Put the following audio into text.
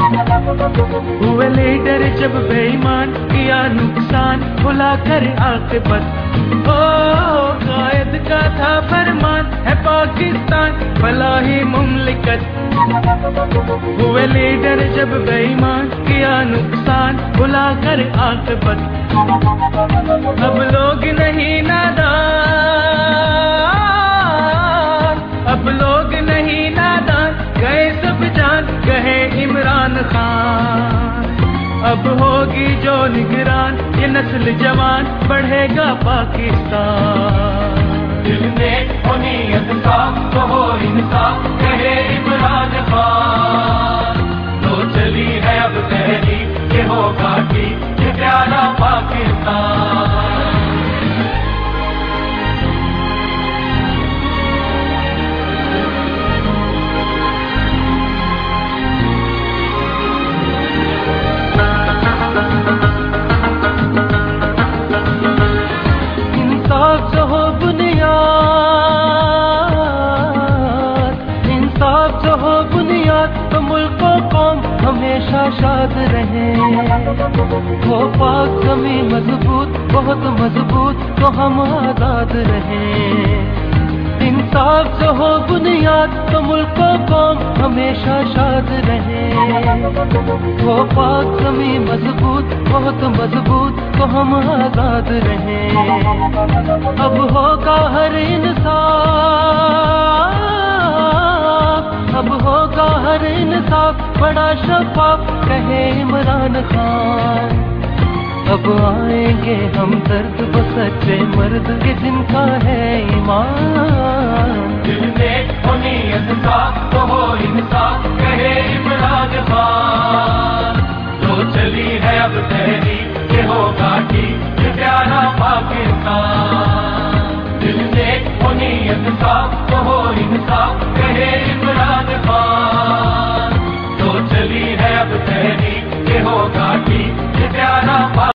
ہوئے لیڈر جب بے ایمان کیا نقصان بھلا کر عاقبت، قائد کا تھا فرمان ہے پاکستان بھلا ہی مملکت۔ ہوئے لیڈر جب بے ایمان کیا نقصان بھلا کر عاقبت، اب لوگ نہیں نادان، اب لوگ نہیں نادان، گئے سب جان کہے عمران خان، اب ہوگی جو نگران یہ نسل جوان بڑھے گا پاکستان۔ دل میں ہو نیت صاف تو ہو انصاف کہے عمران خان، تو چلی ہے اب تحریک یہ ہوگا ٹھیک یہ پیارا پاکستان۔ تو ملک و قوم ہمیشہ شاد رہے، وہ پاک زمین مضبوط بہت مضبوط تو ہم آزاد رہے۔ انصاف جو ہو بنیاد تو ملک و قوم ہمیشہ شاد رہے، وہ پاک زمین مضبوط بہت مضبوط تو ہم آزاد رہے۔ اب ہوگا ہر انصاف، اب ہوگا ہر انصاف بڑا شفاف کہے عمران خان، اب آئیں گے ہم درد وہ سچے مرد کے جن کا ہے ایمان۔ دل میں ہو نیت صاف تو ہو انصاف کہے عمران خان، تو چلی ہے اب تحریک یہ ہوگا ٹھیک یہ پیارا پاکستان۔ دل میں ہو نیت صاف تو ہو انصاف کہے